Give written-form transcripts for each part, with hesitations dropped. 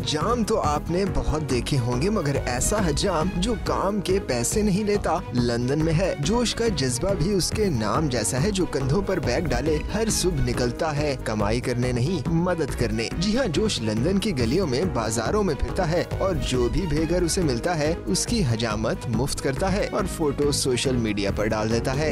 हज्जाम तो आपने बहुत देखे होंगे, मगर ऐसा हज्जाम जो काम के पैसे नहीं लेता लंदन में है। जोश का जज्बा भी उसके नाम जैसा है, जो कंधों पर बैग डाले हर सुबह निकलता है कमाई करने नहीं मदद करने। जी हाँ, जोश लंदन की गलियों में बाजारों में फिरता है और जो भी बेघर उसे मिलता है उसकी हजामत मुफ्त करता है और फोटो सोशल मीडिया पर डाल देता है।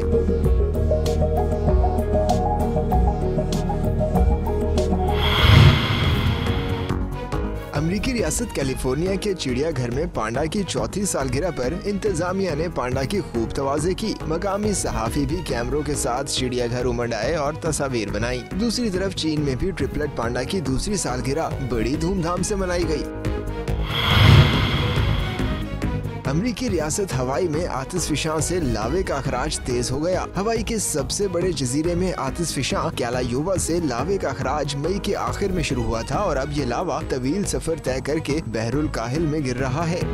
अमेरिकी रियासत कैलिफोर्निया के चिड़ियाघर में पांडा की चौथी सालगिरह पर इंतजामिया ने पांडा की खूब तवाज़े की। मकामी सहाफी भी कैमरों के साथ चिड़ियाघर उमड़ आए और तस्वीर बनाई। दूसरी तरफ चीन में भी ट्रिपलेट पांडा की दूसरी सालगिरह बड़ी धूमधाम से मनाई गई। अमेरिकी रियासत हवाई में आतिशफिशां से लावे का अखराज तेज हो गया। हवाई के सबसे बड़े जजीरे में आतिशफिशां कैलायोवा से लावे का अखराज मई के आखिर में शुरू हुआ था और अब ये लावा तवील सफर तय करके बहरुल काहिल में गिर रहा है।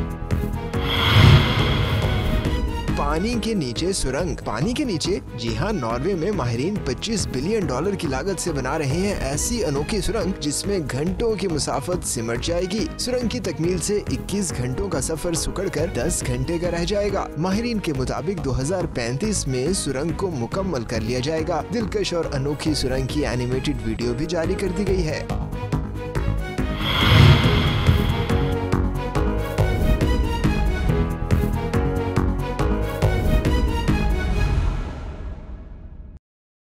पानी के नीचे सुरंग। पानी के नीचे? जी हाँ, नॉर्वे में माहिरीन $25 बिलियन की लागत से बना रहे हैं ऐसी अनोखी सुरंग जिसमें घंटों की मुसाफत सिमट जाएगी। सुरंग की तकमील से 21 घंटों का सफर सुकड़कर 10 घंटे का रह जाएगा। माहिरीन के मुताबिक 2035 में सुरंग को मुकम्मल कर लिया जाएगा। दिलकश और अनोखी सुरंग की एनिमेटेड वीडियो भी जारी कर दी गई है।